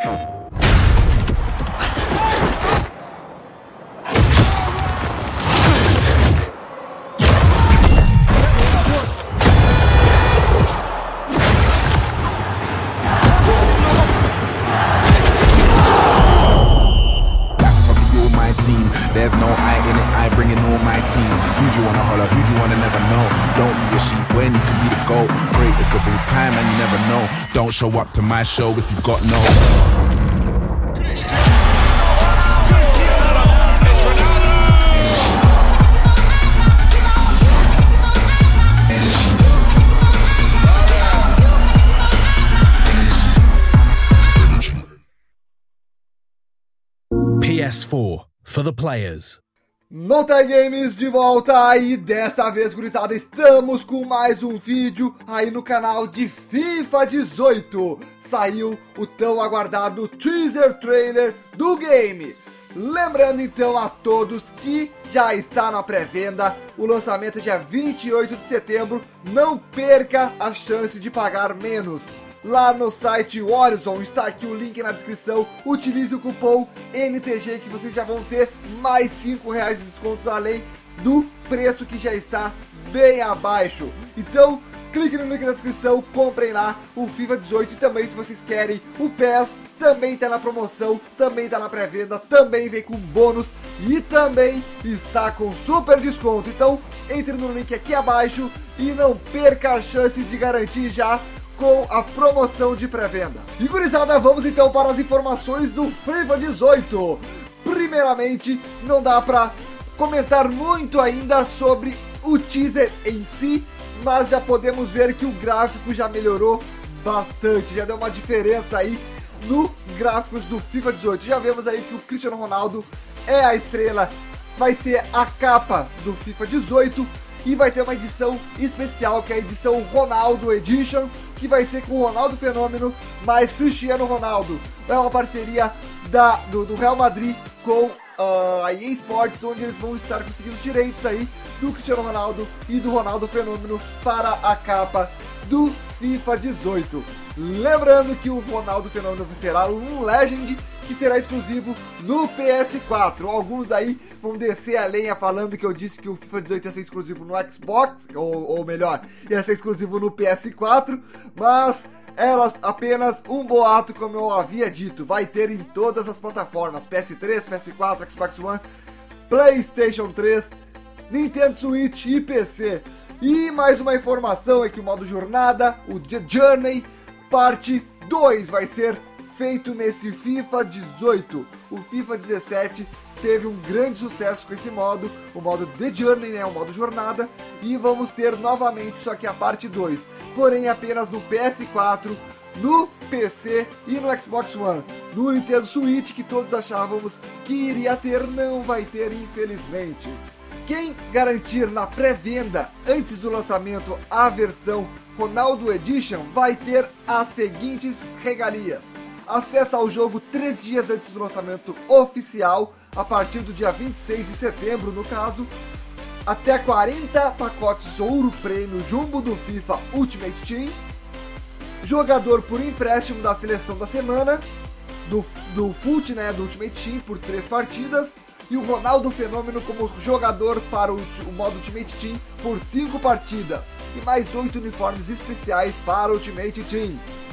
There's no I in it, I bring it on my team. Who do you wanna holler, who do you wanna never know? Don't be a sheep when you can be the GOAT. Greatest of all time and you never know. Don't show up to my show if you've got no. PS4 for the players. Nota Games de volta aí, dessa vez, gurizada, estamos com mais um vídeo aí no canal de FIFA 18. Saiu o tão aguardado teaser trailer do game. Lembrando então a todos que já está na pré-venda, o lançamento é dia 28 de setembro, não perca a chance de pagar menos. Lá no site Horizon, está aqui o link na descrição, utilize o cupom NTG que vocês já vão ter mais R$5 de descontos além do preço que já está bem abaixo. Então, clique no link na descrição, comprem lá o FIFA 18 e também se vocês querem o PES, também está na promoção, também está na pré-venda, também vem com bônus e também está com super desconto. Então, entre no link aqui abaixo e não perca a chance de garantir já com a promoção de pré-venda. E gurizada, vamos então para as informações do FIFA 18. Primeiramente, não dá para comentar muito ainda sobre o teaser em si, mas já podemos ver que o gráfico já melhorou bastante, já deu uma diferença aí nos gráficos do FIFA 18. Já vemos aí que o Cristiano Ronaldo é a estrela, vai ser a capa do FIFA 18 e vai ter uma edição especial, que é a edição Ronaldo Edition, que vai ser com o Ronaldo Fenômeno mais Cristiano Ronaldo. É uma parceria do Real Madrid com a EA Sports, onde eles vão estar conseguindo direitos aí do Cristiano Ronaldo e do Ronaldo Fenômeno para a capa do FIFA 18. Lembrando que o Ronaldo Fenômeno será um Legend que será exclusivo no PS4. Alguns aí vão descer a lenha falando que eu disse que o FIFA 18 ia ser exclusivo no Xbox, ou melhor, ia ser exclusivo no PS4, mas era apenas um boato, como eu havia dito. Vai ter em todas as plataformas, PS3, PS4, Xbox One, PlayStation 3, Nintendo Switch e PC. E mais uma informação é que o modo jornada, o The Journey parte 2, vai ser feito nesse FIFA 18. O FIFA 17 teve um grande sucesso com esse modo, o modo The Journey, né, o modo jornada, e vamos ter novamente isso aqui a parte 2, porém apenas no PS4, no PC e no Xbox One. No Nintendo Switch, que todos achávamos que iria ter, não vai ter, infelizmente. Quem garantir na pré-venda antes do lançamento a versão Ronaldo Edition vai ter as seguintes regalias: acesso ao jogo 3 dias antes do lançamento oficial, a partir do dia 26 de setembro, no caso, até 40 pacotes Ouro Prêmio Jumbo do FIFA Ultimate Team, jogador por empréstimo da seleção da semana, do FUT, né, do Ultimate Team, por 3 partidas, e o Ronaldo Fenômeno como jogador para o modo Ultimate Team por 5 partidas, e mais 8 uniformes especiais para o Ultimate Team.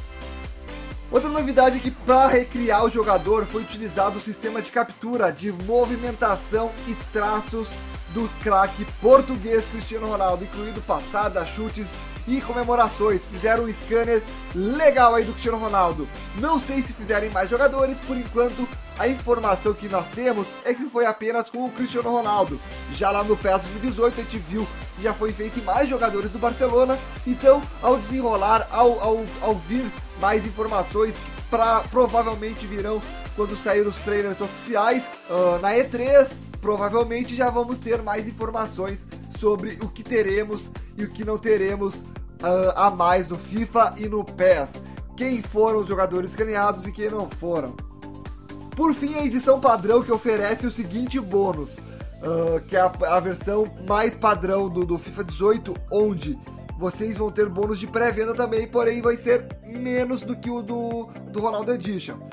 Outra novidade é que para recriar o jogador foi utilizado o sistema de captura de movimentação e traços do craque português Cristiano Ronaldo, incluindo passadas, chutes e comemorações. Fizeram um scanner legal aí do Cristiano Ronaldo. Não sei se fizerem mais jogadores, por enquanto a informação que nós temos é que foi apenas com o Cristiano Ronaldo. Já lá no PES 2018 a gente viu que já foi feito em mais jogadores do Barcelona, então ao desenrolar, ao vir mais informações que provavelmente virão quando sair os trailers oficiais na E3, provavelmente já vamos ter mais informações sobre o que teremos e o que não teremos a mais no FIFA e no PES. Quem foram os jogadores ganhados e quem não foram. Por fim, a edição padrão, que oferece o seguinte bônus, que é a versão mais padrão do FIFA 18, onde vocês vão ter bônus de pré-venda também, porém vai ser menos do que o do Ronaldo Edition.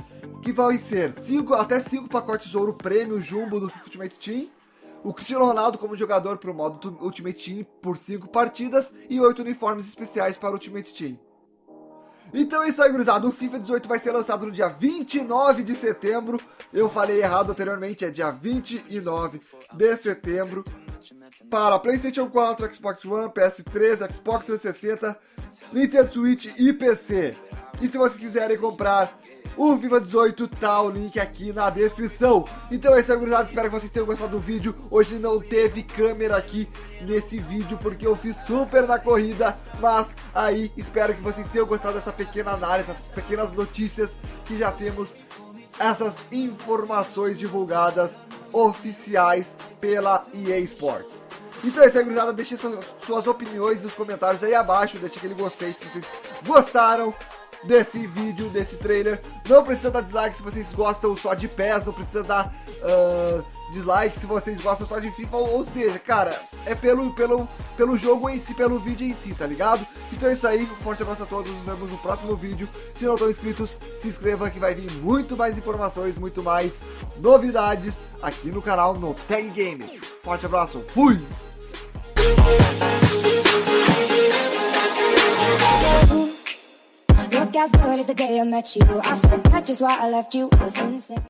que vai ser até 5 pacotes ouro prêmio jumbo do FIFA Ultimate Team, o Cristiano Ronaldo como jogador para o modo Ultimate Team por 5 partidas e 8 uniformes especiais para o Ultimate Team. Então é isso aí, gurizada. O FIFA 18 vai ser lançado no dia 29 de setembro. Eu falei errado anteriormente, é dia 29 de setembro. Para PlayStation 4, Xbox One, PS3, Xbox 360, Nintendo Switch e PC. E se vocês quiserem comprar o FIFA 18, tá o link aqui na descrição. Então é isso aí, gurizada, espero que vocês tenham gostado do vídeo. Hoje não teve câmera aqui nesse vídeo porque eu fiz super na corrida, mas aí espero que vocês tenham gostado dessa pequena análise, essas pequenas notícias que já temos, essas informações divulgadas oficiais pela EA Sports. Então é isso aí, gurizada, deixe suas opiniões nos comentários aí abaixo, deixe aquele gostei se vocês gostaram desse vídeo, desse trailer. Não precisa dar dislike se vocês gostam só de PES, não precisa dar dislike se vocês gostam só de FIFA, ou seja, cara, é pelo jogo em si, pelo vídeo em si, tá ligado? Então é isso aí, um forte abraço a todos, nos vemos no próximo vídeo. Se não estão inscritos, se inscreva que vai vir muito mais informações, muito mais novidades aqui no canal, no Tag Games. Forte abraço, fui! Look as good as the day I met you. I forgot just why I left you. I was insane.